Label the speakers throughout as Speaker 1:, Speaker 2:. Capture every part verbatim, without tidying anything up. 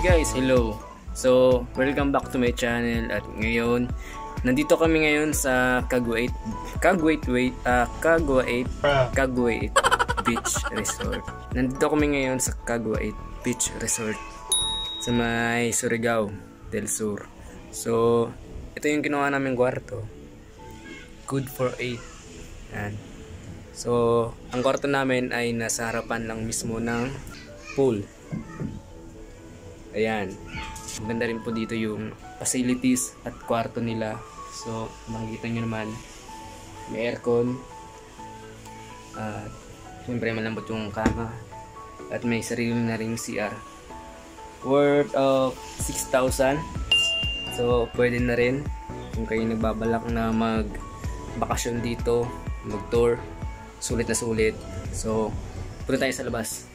Speaker 1: Hey guys, hello. So, welcome back to my channel at ngayon nandito kami ngayon sa Cagwait Cagwait wait uh, Cagwait Cagwait Beach Resort. Nandito kami ngayon sa Cagwait Beach Resort sa may Surigao del Sur. So, ito yung kinuha naming kwarto. Good for eight. Yan. So, ang kwarto namin ay nasa harapan lang mismo ng pool. Ayan. Maganda rin po dito yung facilities at kwarto nila. So, makikita nyo naman may aircon. At siyempre malambot yung kama. At may sarili na rin C R. Worth of six thousand. So, pwede na rin kung kayo nagbabalak na mag bakasyon dito, mag tour. Sulit na sulit. So, punta tayo sa labas.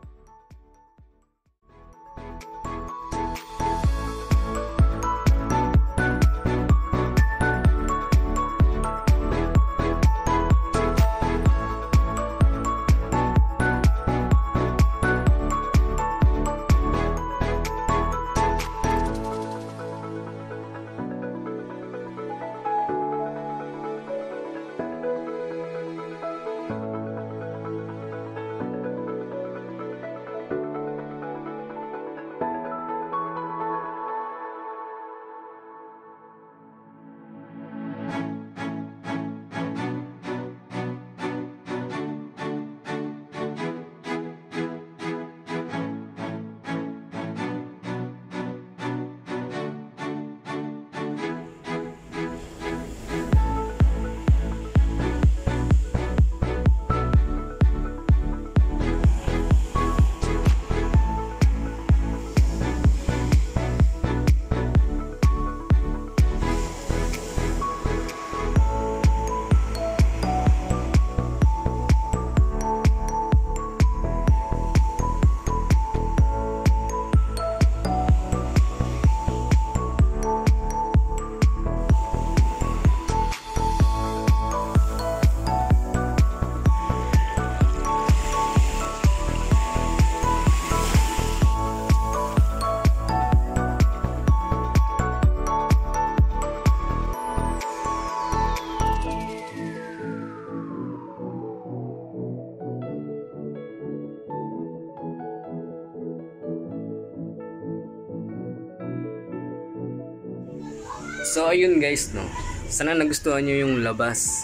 Speaker 1: So ayun guys, no. Sana nagustuhan niyo yung labas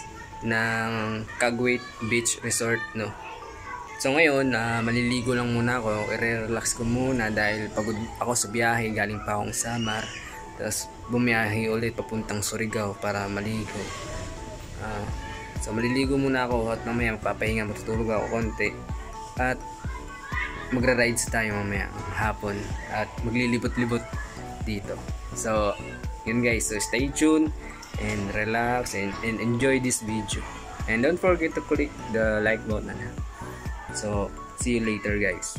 Speaker 1: ng Cagwait Beach Resort, no. So ngayon, uh, maliligo lang muna ako, i-relax ko muna dahil pagod ako sa biyahe, galing pa akong Samar. Tapos bumiyahe ulit papuntang Surigao para maligo. Uh, so maliligo muna ako at mamaya magpapahinga, matutulog ako konti. At magra-rides tayo mamaya hapon at maglilibot-libot dito. So yun guys, so stay tuned and relax and, and enjoy this video. And don't forget to click the like button. So see you later guys.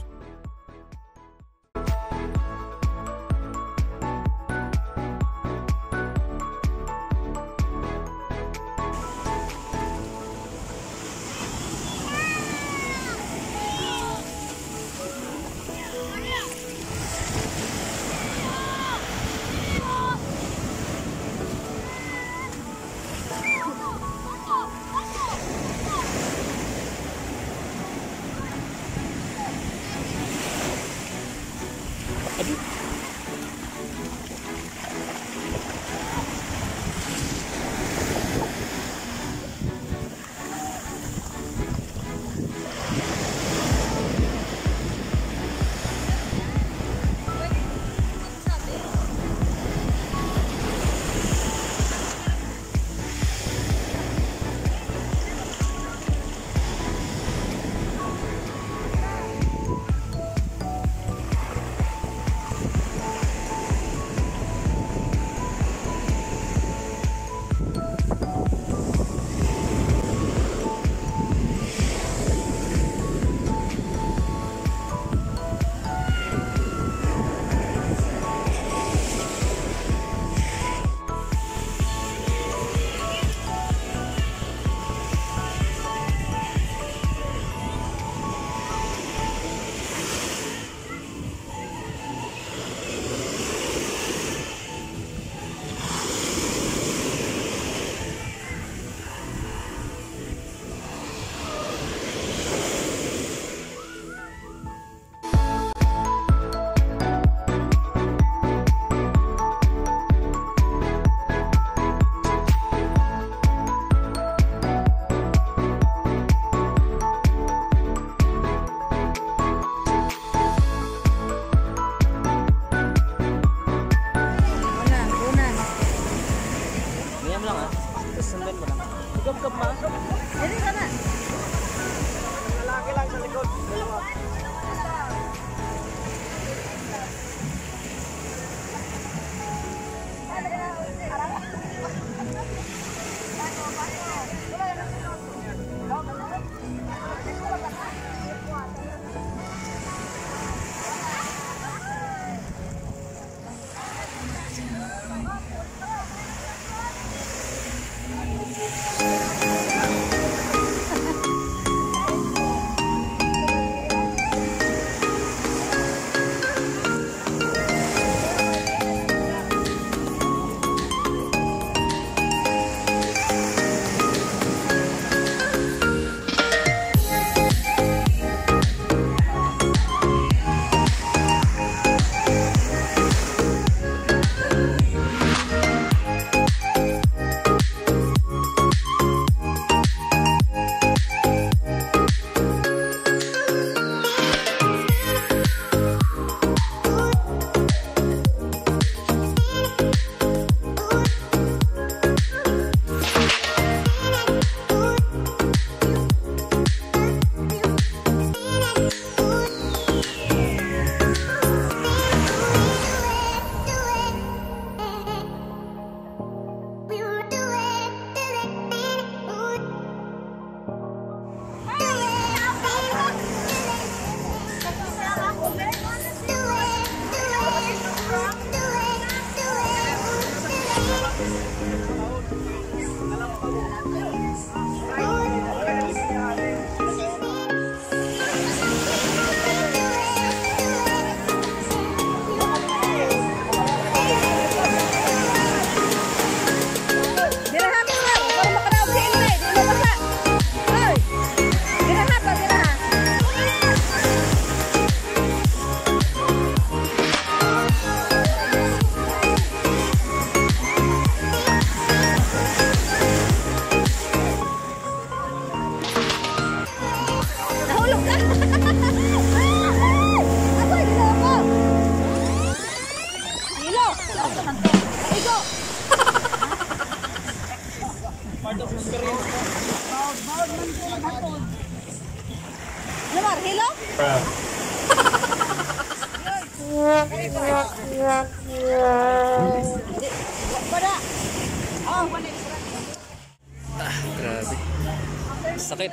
Speaker 1: Ah, grabe. Sakit.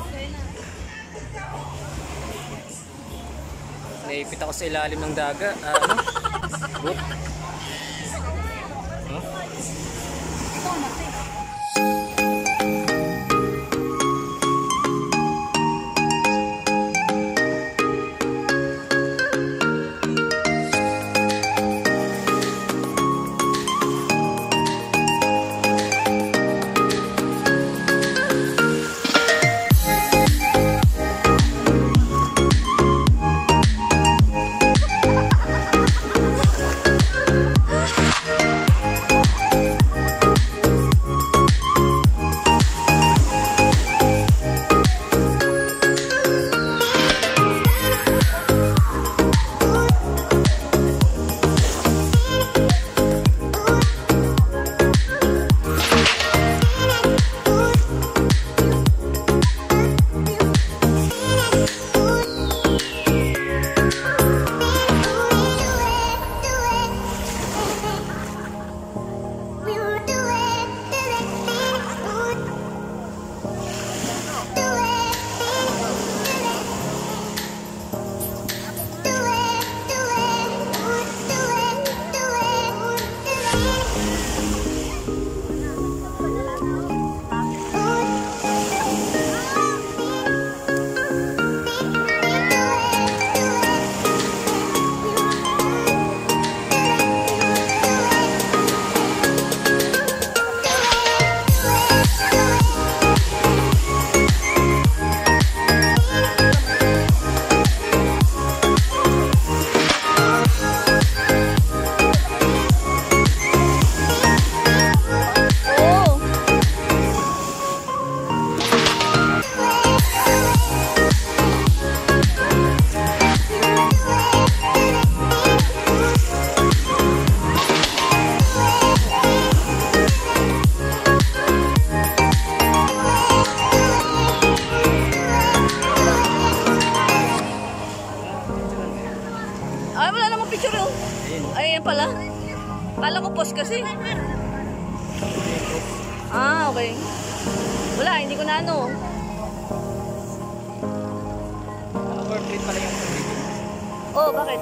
Speaker 1: Naipit ako sa ilalim ng daga. Ah, ano? Boot. Huh?
Speaker 2: Ayan pala. Kala ko post kasi. Ah, okay. Wala, hindi ko na ano.
Speaker 1: Portrait pala yung portrait.
Speaker 2: Oh, bakit?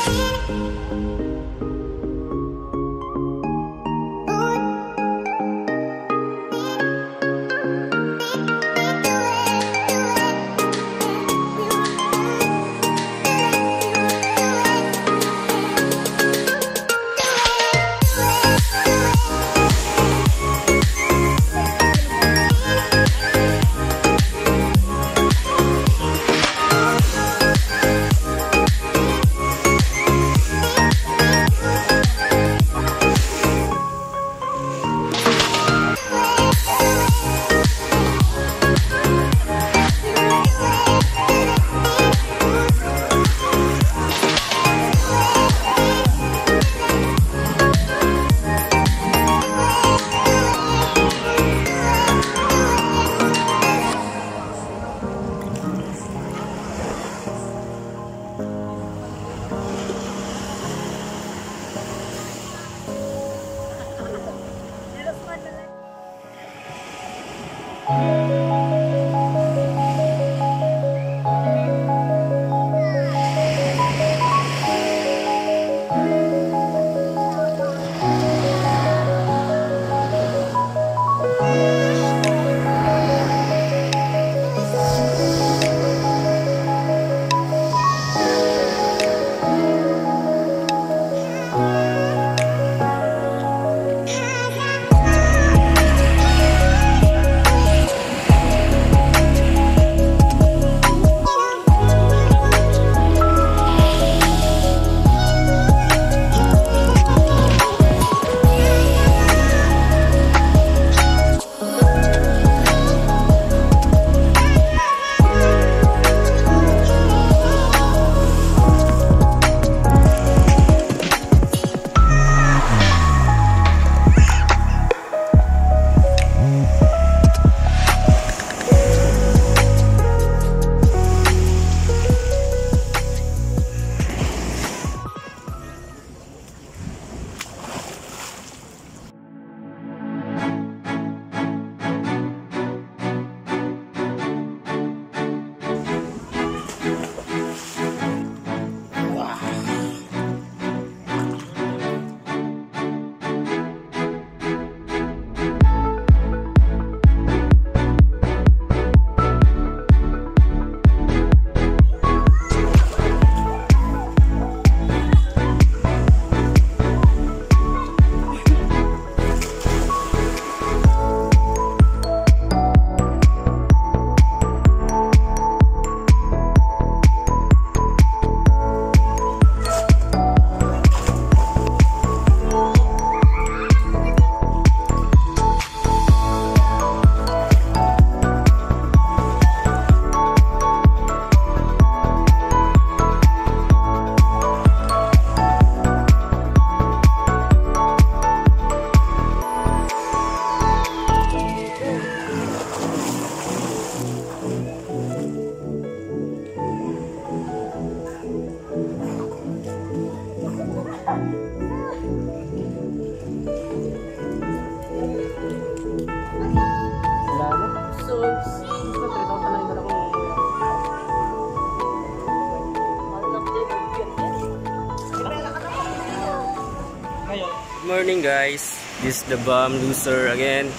Speaker 1: Morning guys, this is the bomb loser again,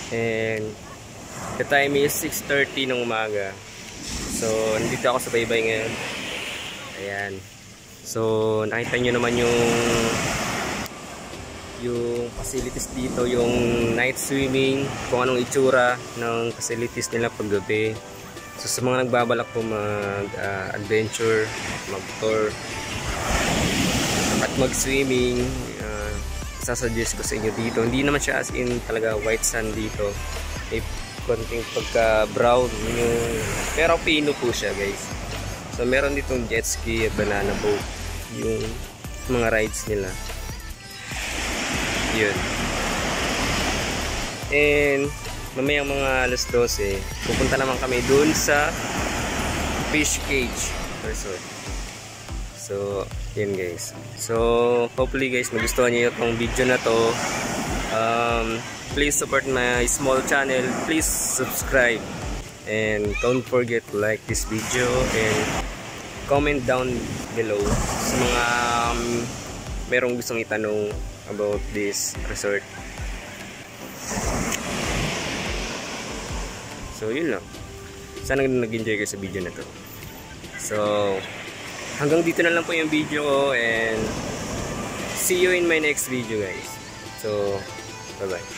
Speaker 1: and the time is six thirty ng umaga. So nandito ako sa baybay ngayon. Ayan, so nakita nyo naman yung yung facilities dito, yung night swimming, kung anong itsura ng facilities nila paggabi. So sa mga nagbabalak po mag uh, adventure, mag tour at mag swimming, uh, sasuggest ko sa inyo dito. Hindi naman siya as in talaga white sand dito, may konting pagka brown yung, pero pino po siya guys. So meron ditong jetski at banana boat, yung mga rides nila yun. And mamayang mga alas dose pupunta naman kami dun sa fish cage resort. So yun guys, so hopefully guys magustuhan niyo itong video na to. Um, please support my small channel, please subscribe, and don't forget to like this video and comment down below sa mga um, merong gustong itanong about this resort. So yun lang. Sana nag-enjoy kayo sa video na to. So hanggang dito na lang po yung video ko, and see you in my next video guys. So bye bye.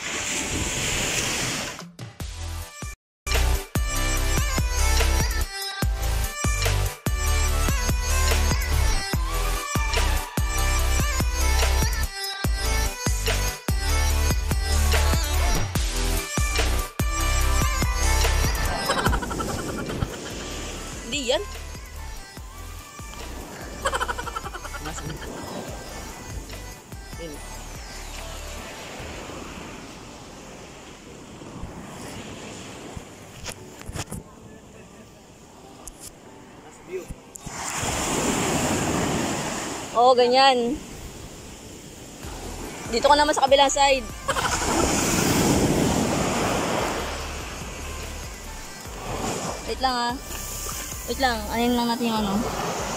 Speaker 2: Hindi yan. Oo, ganyan. Dito ka naman sa kabilang side. Wait lang ah. Wait lang, anin lang natin yung ano.